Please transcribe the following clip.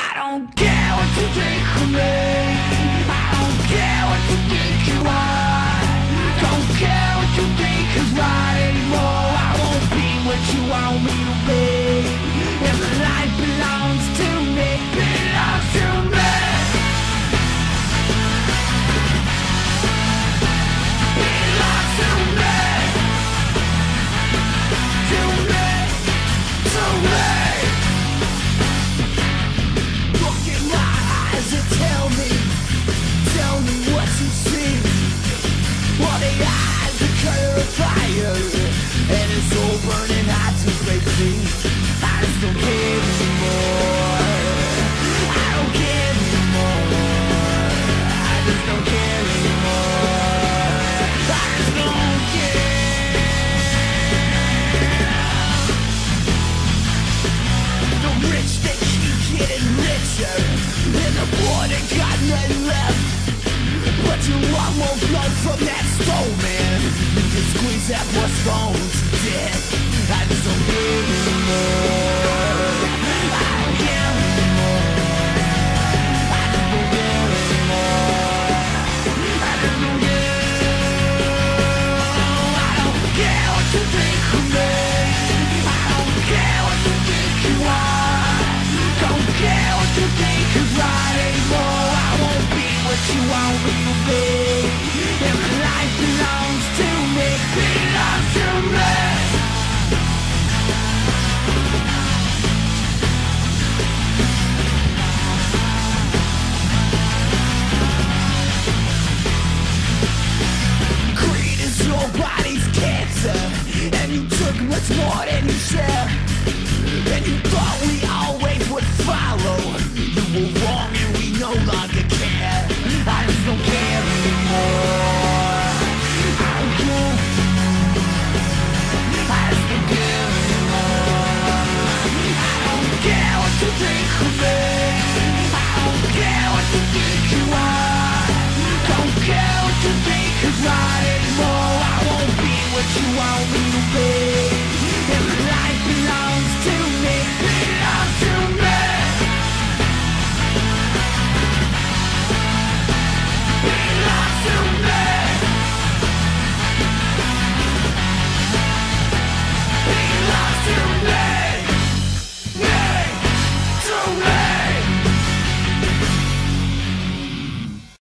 I don't care what you think of me. I don't care what you think you are. Don't care what you think is right anymore. I won't be what you want me to be. If life belongs to me, belongs to me. Belongs to me. To me. To me. Look in my eyes and tell me what you see. Well, the eyes are color of fire, and it's all burning hot to see. I just don't care anymore. I don't care anymore. I just don't care anymore. I just don't care. The rich, they keep getting richer, and the poor, they got nothing left. But you want more blood from that stone, man. You can squeeze that poor stone to death. I just don't care anymore. I don't care anymore. I just don't care anymore. I just don't care. I don't care what you think of me. I don't care what you think you are. Don't care what you think is right anymore. I won't be what you want me to be. If life belongs to me, belongs to me. Greed is your body's cancer, and you took much more than you share. And you thought we always would follow. You were wrong and we no longer care. I just don't care anymore. I don't care. I just don't care anymore. I don't care what you think of me. I don't care what you think you are. Don't care what you think is right anymore. I won't be what you want me to be.